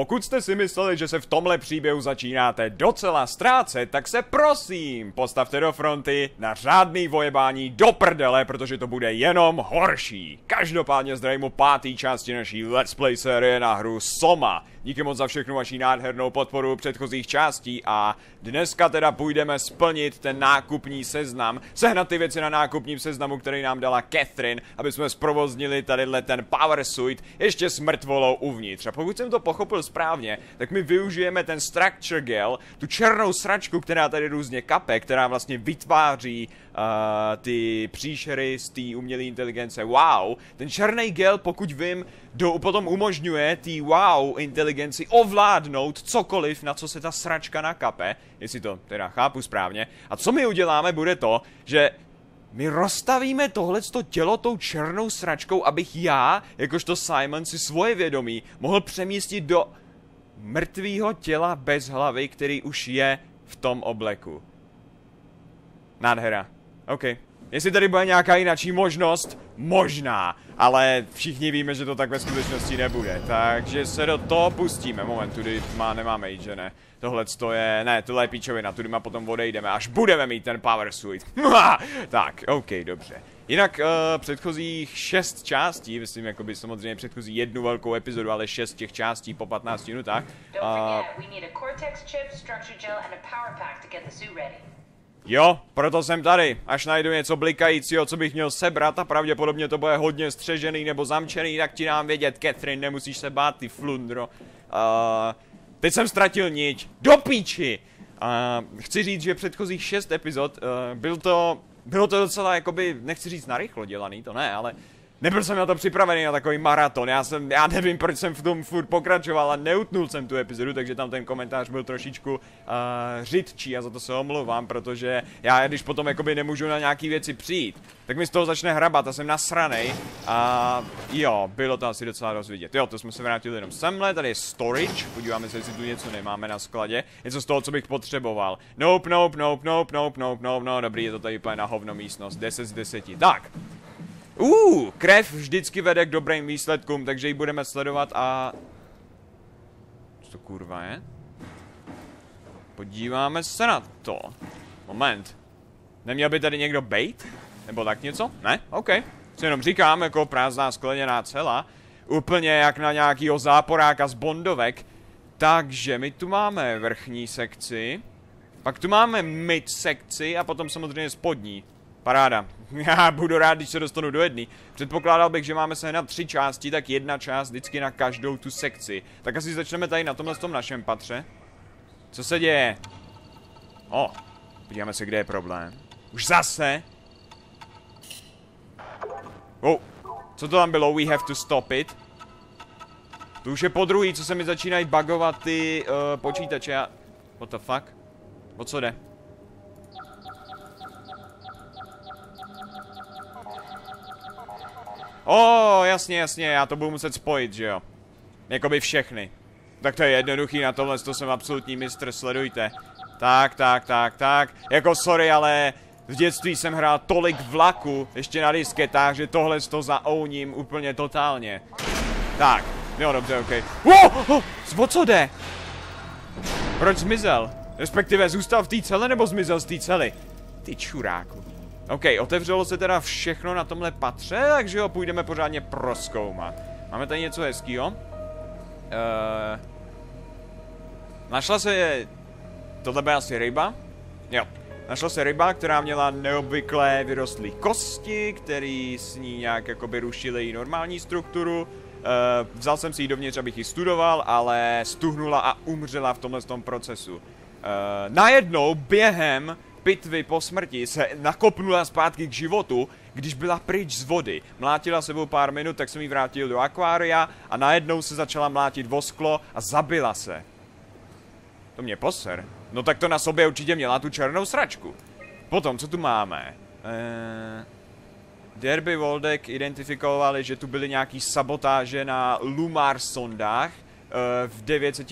pokud jste si mysleli, že se v tomhle příběhu začínáte docela ztrácet, tak se prosím postavte do fronty na řádný vojebání do prdele, protože to bude jenom horší. Každopádně zdravím 5. části naší Let's Play série na hru Soma. Díky moc za všechnu vaši nádhernou podporu předchozích částí a dneska teda půjdeme splnit ten nákupní seznam, sehnat ty věci na nákupním seznamu, který nám dala Catherine, aby jsme zprovoznili tadyhle ten Power Suit ještě s mrtvolou uvnitř. A pokud jsem to pochopil správně, tak my využijeme ten Structure Gel, tu černou sračku, která tady různě kape, která vlastně vytváří ty příšery z té umělé inteligence WoW. Ten černý gel, pokud vím, potom umožňuje té WoW inteligenci ovládnout cokoliv, na co se ta sračka nakape, jestli to teda chápu správně. A co my uděláme, bude to, že my rozstavíme tohleto tělo tou černou sračkou, abych já, jakožto Simon, si svoje vědomí mohl přemístit do mrtvého těla bez hlavy, který už je v tom obleku. Nádhera. OK. Jestli tady bude nějaká jináčí možnost, možná, ale všichni víme, že to tak ve skutečnosti nebude, takže se do toho pustíme. Moment, tudy nemáme jít, že ne? Tohle je píčovina, tudy potom odejdeme, až budeme mít ten Power Suit. Tak, OK, dobře. Jinak předchozích 6 částí, myslím jakoby samozřejmě předchozí jednu velkou epizodu, ale 6 těch částí po 15 minutách. Jo, proto jsem tady. Až najdu něco blikajícího, co bych měl sebrat a pravděpodobně to bude hodně střežený nebo zamčený, tak ti dám vědět, Catherine, nemusíš se bát, ty flundro. Teď jsem ztratil niť. Do píči! Chci říct, že předchozích 6 epizod bylo to docela jakoby, nechci říct narychlo dělaný, to ne, ale nebyl jsem na to připravený na takový maraton, já nevím, proč jsem v tom furt pokračoval a neutnul jsem tu epizodu, takže tam ten komentář byl trošičku řidčí a za to se omlouvám, protože já když potom jakoby nemůžu na nějaký věci přijít, tak mi z toho začne hrabat a jsem nasranej a jo, bylo to asi docela dost vidět. Jo, to jsme se vrátili jenom semhle, tady je storage, podíváme se, jestli tu něco nemáme na skladě, něco z toho, co bych potřeboval. Nope, no, dobrý, je to tady úplně na hovno místnost, 10 z 10, tak. Krev vždycky vede k dobrým výsledkům, takže ji budeme sledovat a... Co to kurva je? Podíváme se na to. Moment. Neměl by tady někdo bejt? Nebo tak něco? Ne? OK. Co jenom říkám, jako prázdná skleněná cela. Úplně jak na nějakýho záporáka z Bondovek. Takže my tu máme vrchní sekci. Pak tu máme mid sekci a potom samozřejmě spodní. Paráda. Já budu rád, když se dostanu do jedné. Předpokládal bych, že máme sehnat 3 části, tak jedna část vždycky na každou tu sekci. Tak asi začneme tady na tomhle tom našem patře. Co se děje? Podíváme se, kde je problém. Už zase? Co to tam bylo? We have to stop it. To už je podruhý, co se mi začínají bugovat ty počítače a... What the fuck? O co jde? Jasně, já to budu muset spojit, že jo. Jakoby všechny. Tak to je jednoduchý, na tohle to jsem absolutní mistr, sledujte. Tak. Jako sorry, ale v dětství jsem hrál tolik vlaku, ještě na disketách, že tohle to zaouním úplně totálně. Tak, jo dobře, OK. O co jde? Proč zmizel? Respektive zůstal v té cele nebo zmizel z té cely? Ty čuráku. OK, otevřelo se teda všechno na tomhle patře, takže ho půjdeme pořádně prozkoumat. Máme tady něco hezkýho. Našla se... Tohle byla asi ryba? Jo. Našla se ryba, která měla neobvyklé vyrostlé kosti, který s ní nějak jakoby rušily její normální strukturu. Vzal jsem si ji dovnitř, abych ji studoval, ale stuhnula a umřela v tomhle procesu. Najednou během pitvy po smrti se nakopnula zpátky k životu, když byla pryč z vody. Mlátila sebou pár minut, tak jsem ji vrátil do akvária a najednou se začala mlátit o sklo a zabila se. To mě poser. No tak to na sobě určitě měla tu černou sračku. Potom, co tu máme? Derby Voldek identifikovali, že tu byly nějaký sabotáže na Lumar sondách v 900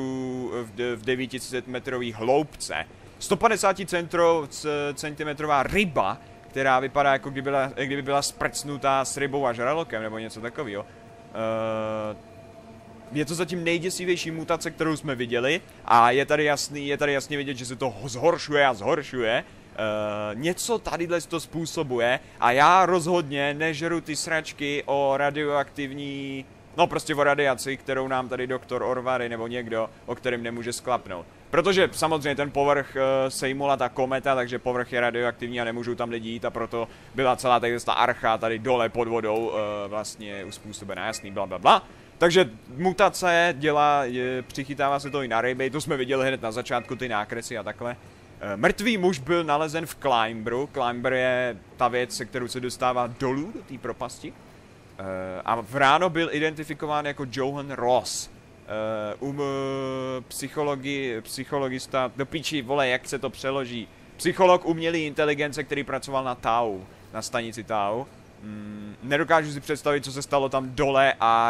metrový hloubce. 150 centimetrová ryba, která vypadá jako kdyby byla sprcnutá s rybou a žralokem, nebo něco takového. je to zatím nejděsivější mutace, kterou jsme viděli a je tady jasně vidět, že se to zhoršuje a zhoršuje. Něco tadyhle to způsobuje a já rozhodně nežeru ty sračky o radioaktivní, no prostě o radiaci, kterou nám tady doktor Orvary nebo někdo, o kterém nemůže sklapnout. Protože samozřejmě ten povrch sejmula ta kometa, takže povrch je radioaktivní a nemůžou tam lidi jít a proto byla celá ta archa tady dole pod vodou vlastně uspůsobená, jasný, blablabla. Takže mutace přichytává se to i na ryby, to jsme viděli hned na začátku, ty nákresy a takhle. Mrtvý muž byl nalezen v Climberu. Climber je ta věc, se kterou se dostává dolů do té propasti. A v ráno byl identifikován jako Johan Ross. Psychologista, do píči, vole, jak se to přeloží. Psycholog umělé inteligence, který pracoval na Tau, na stanici Tau. Nedokážu si představit, co se stalo tam dole a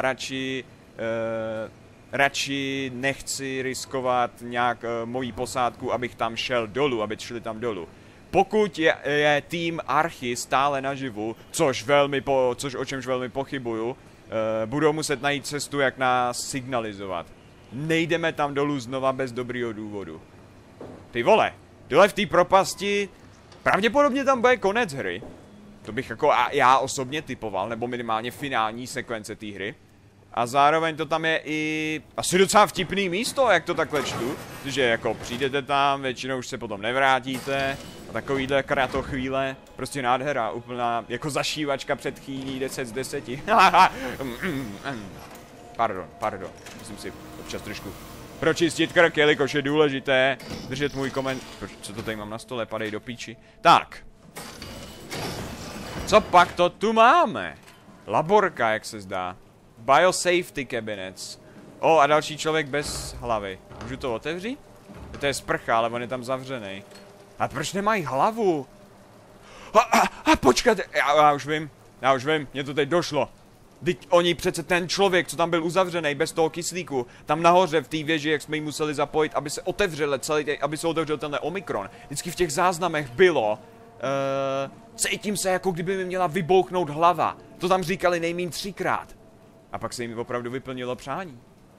radši nechci riskovat nějak moji posádku, abych tam šel dolů, aby šli tam dolů. Pokud je tým Archy stále naživu, o čemž velmi pochybuju, budou muset najít cestu, jak nás signalizovat. Nejdeme tam dolů znova bez dobrýho důvodu. Ty vole, dole v té propasti, pravděpodobně tam bude konec hry. To bych jako já osobně typoval, nebo minimálně finální sekvence té hry. A zároveň to tam je i asi docela vtipný místo, jak to takhle čtu. Že jako přijdete tam, většinou už se potom nevrátíte. A takovýhle kratochvíle, prostě nádhera, úplná jako zašívačka před chýní 10 z 10. Pardon, musím si občas trošku pročistit krk, jelikož je důležité držet můj koment... Co to tady mám na stole, padej do píči. Tak. Co pak to tu máme? Laborka, jak se zdá. Biosafety cabinets. A další člověk bez hlavy. Můžu to otevřít? To je sprcha, ale on je tam zavřený. A proč nemají hlavu? Počkat, já už vím, mně to teď došlo. Teď oni přece ten člověk, co tam byl uzavřený bez toho kyslíku, tam nahoře v té věži, jak jsme ji museli zapojit, aby se otevřel aby se otevřel tenhle Omikron. Vždycky v těch záznamech bylo, cítím se, jako kdyby mi měla vybouchnout hlava. To tam říkali nejmín 3krát. A pak se jim opravdu vyplnilo přání.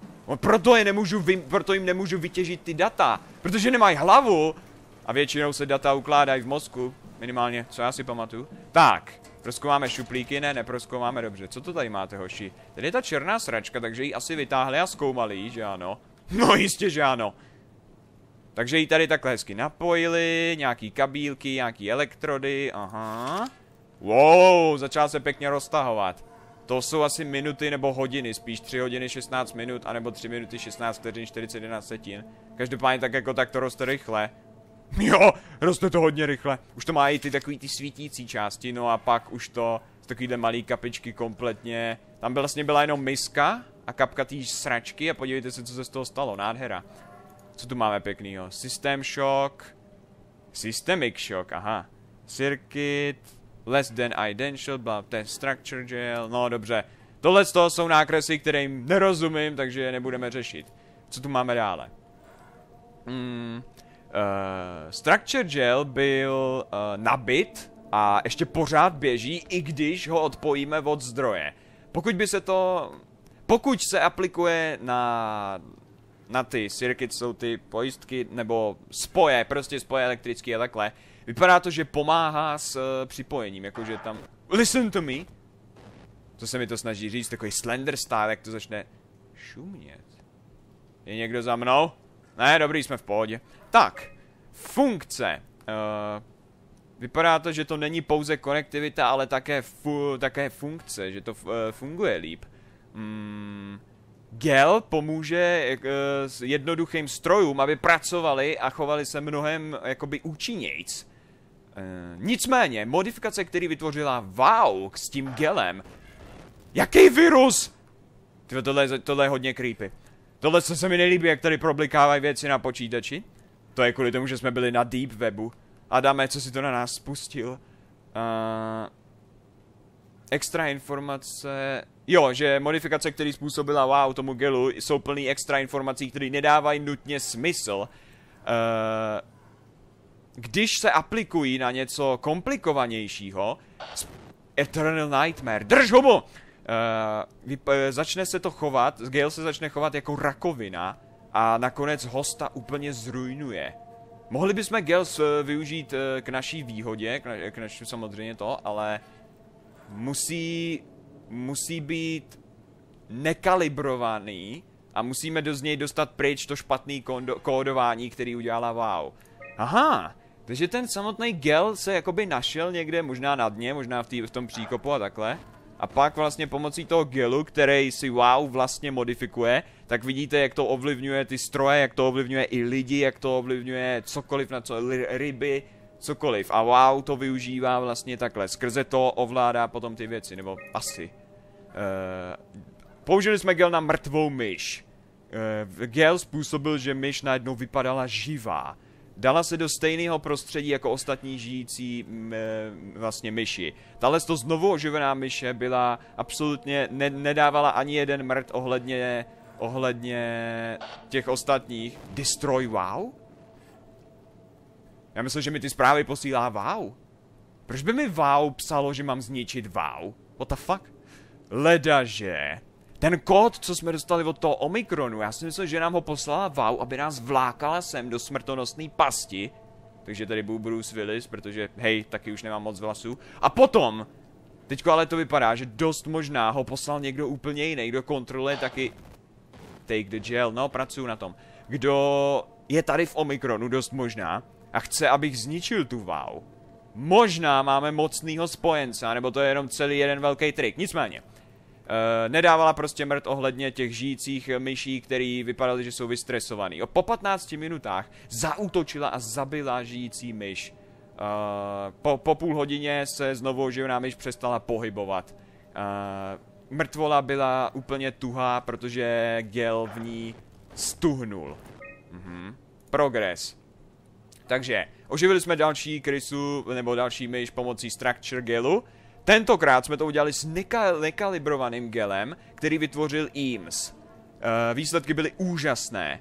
Proto jim nemůžu vytěžit ty data, protože nemají hlavu. A většinou se data ukládají v mozku, minimálně, co já si pamatuju. Tak, prozkoumáme šuplíky, neprozkoumáme dobře. Co to tady máte, hoši? Tady je ta černá sračka, takže ji asi vytáhli a zkoumali, že ano? No jistě, že ano. Takže ji tady takhle hezky napojili, nějaký kabílky, nějaký elektrody, aha. Wow, začal se pěkně roztahovat. To jsou asi minuty nebo hodiny, spíš 3 hodiny 16 minut, anebo 3 minuty 16 vteřin 41 setin. Každopádně tak to roste rychle. Jo, roste to hodně rychle. Už to má i ty takový ty svítící části, no a pak už to z takovýhle malý kapičky kompletně. Tam vlastně byla jenom miska a kapka té sračky a podívejte se, co se z toho stalo, nádhera. Co tu máme pěknýho? System shock. Systemic shock, aha. Circuit. Less than identical, test structure gel, no dobře. Tohle z toho jsou nákresy, kterým nerozumím, takže je nebudeme řešit. Co tu máme dále? Structure gel byl nabit a ještě pořád běží, i když ho odpojíme od zdroje. Pokud se aplikuje na ty circuit, jsou ty pojistky, nebo spoje, prostě spoje elektrické a takhle, vypadá to, že pomáhá s připojením, jakože tam... Listen to me! Co se mi to snaží říct, takový slender style, jak to začne šumět. Je někdo za mnou? Ne, dobrý, jsme v pohodě. Tak, funkce. Vypadá to, že to není pouze konektivita, ale také funkce, že to funguje líp. Gel pomůže s jednoduchým strojům, aby pracovali a chovali se mnohem jakoby účinnějc. Nicméně, modifikace, který vytvořila WoW s tím gelem. Jaký virus? Tohle je hodně creepy. Tohle se mi nelíbí, jak tady problikávají věci na počítači. To je kvůli tomu, že jsme byli na Deep Webu. Adame, co si to na nás spustil? Extra informace... Jo, že modifikace, které způsobila WoW tomu gelu, jsou plný extra informací, které nedávají nutně smysl. Když se aplikují na něco komplikovanějšího... Eternal Nightmare. Drž hubu! začne se to chovat, Gale se začne chovat jako rakovina a nakonec hosta úplně zrujnuje. Mohli bychom Gales využít k naší výhodě, k naší samozřejmě to, ale musí být nekalibrovaný a musíme z něj dostat pryč to špatný kódování, který udělala WoW. Aha, takže ten samotný Gale se jakoby našel někde, možná na dně, možná v tom příkopu a takhle. A pak vlastně pomocí toho Galu, který si WoW vlastně modifikuje, tak vidíte, jak to ovlivňuje ty stroje, jak to ovlivňuje i lidi, jak to ovlivňuje cokoliv, na co, ryby, cokoliv. A WoW to využívá vlastně takhle, skrze to ovládá potom ty věci, nebo asi. Použili jsme Gale na mrtvou myš. Gale způsobil, že myš najednou vypadala živá. Dala se do stejného prostředí jako ostatní žijící vlastně myši. Tahle to znovu oživená myše byla absolutně, nedávala ani jeden mrt ohledně těch ostatních. Destroy WoW? Já myslím, že mi ty zprávy posílá WoW. Proč by mi WoW psalo, že mám zničit WoW? What the fuck? Ledaže. Ten kód, co jsme dostali od toho Omikronu, já si myslím, že nám ho poslala WoW, aby nás vlákala sem do smrtonosné pasti. Takže tady byl Bruce Willis, protože, hej, taky už nemám moc vlasů. A potom, teďko ale to vypadá, že dost možná ho poslal někdo úplně jiný, kdo kontroluje taky Take the Gel, no, pracuju na tom. Kdo je tady v Omikronu, dost možná, a chce, abych zničil tu WoW. Možná máme mocnýho spojence, nebo to je jenom celý jeden velký trik, nicméně. Nedávala prostě mrt ohledně těch žijících myší, který vypadali, že jsou vystresovaný. Po 15 minutách zaútočila a zabila žijící myš. Po půl hodině se znovu oživená myš přestala pohybovat. Mrtvola byla úplně tuhá, protože Gale v ní stuhnul. Progres. Takže oživili jsme další krysu, nebo další myš pomocí Structure Galu. Tentokrát jsme to udělali s nekalibrovaným Galem, který vytvořil Eames. Výsledky byly úžasné.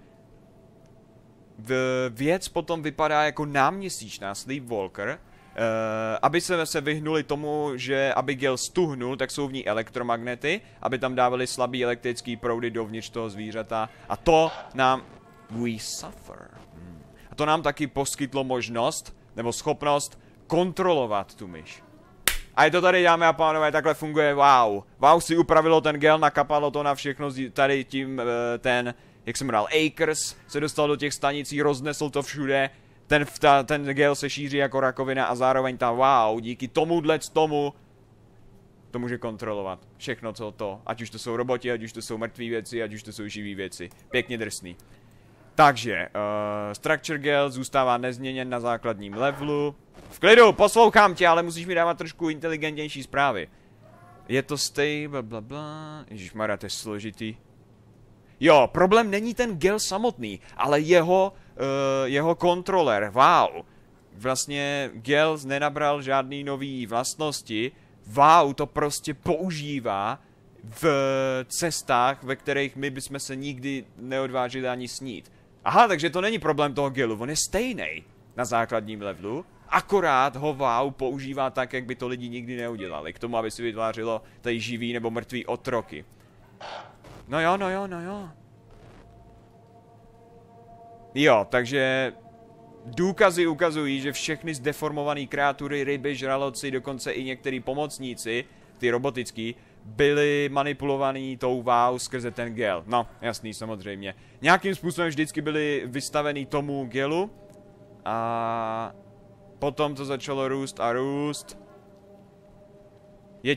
Věc potom vypadá jako náměsíčná Sleepwalker. Aby se vyhnuli tomu, že aby Gale stuhnul, tak jsou v ní elektromagnety, aby tam dávali slabý elektrický proudy dovnitř toho zvířata. A to nám... We suffer. A to nám taky poskytlo možnost, nebo schopnost, kontrolovat tu myš. A je to tady, dámy a pánové, takhle funguje WoW. WoW si upravilo ten Gale, nakapalo to na všechno, tady tím jak jsem říkal, Acres se dostal do těch stanicí, roznesl to všude. Ten Gale se šíří jako rakovina a zároveň ta WoW díky tomu to může kontrolovat. Všechno co to, ať už to jsou roboti, ať už to jsou mrtvé věci, ať už to jsou živý věci. Pěkně drsný. Takže, Structure Gale zůstává nezměněn na základním levelu. V klidu, poslouchám tě, ale musíš mi dávat trošku inteligentnější zprávy. Je to stable, blablabla. Ježišmarja, to je složitý. Jo, problém není ten Gale samotný, ale jeho kontroler. Wow. Vlastně Gale nenabral žádný nový vlastnosti. Wow, to prostě používá v cestách, ve kterých my bychom se nikdy neodvážili ani snít. Aha, takže to není problém toho Galu, on je stejný na základním levelu, akorát ho WoW používá tak, jak by to lidi nikdy neudělali, k tomu, aby si vytvářelo tady živý nebo mrtvý otroky. No jo. Jo, takže důkazy ukazují, že všechny zdeformované kreatury, ryby, žraloci, dokonce i některý pomocníci, ty robotický, byli manipulovaní tou WoW skrze ten Gale. No, jasný, samozřejmě. Nějakým způsobem vždycky byli vystavený tomu Galu. A potom to začalo růst a růst. Je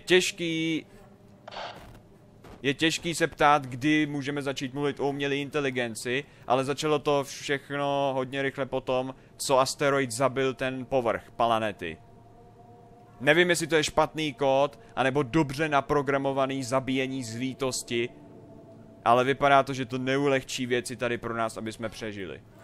těžký se ptát, kdy můžeme začít mluvit o umělé inteligenci, ale začalo to všechno hodně rychle potom, co asteroid zabil ten povrch planety. Nevím, jestli to je špatný kód, anebo dobře naprogramovaný zabíjení z lítosti, ale vypadá to, že to neulehčí věci tady pro nás, aby jsme přežili.